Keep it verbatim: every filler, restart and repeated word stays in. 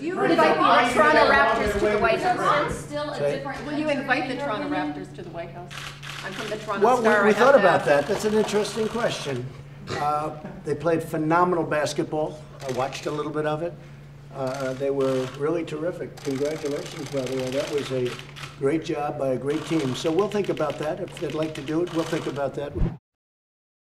you invite the Toronto Raptors to the White House? It's still a Say- different Will you country, invite the in your Toronto opinion? Raptors to the White House? I'm from the Toronto Well, Star. we, we I have thought to about ask. that. That's an interesting question. Uh, they played phenomenal basketball. I watched a little bit of it. Uh, they were really terrific. Congratulations, by the way. That was a great job by a great team. So we'll think about that. If they'd like to do it, we'll think about that.